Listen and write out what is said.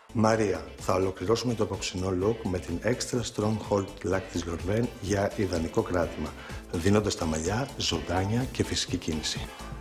Μαρία, θα ολοκληρώσουμε το απόψινό look με την Extra Stronghold Lac της Lorraine για ιδανικό κράτημα, δίνοντας τα μαλλιά ζωντάνια και φυσική κίνηση.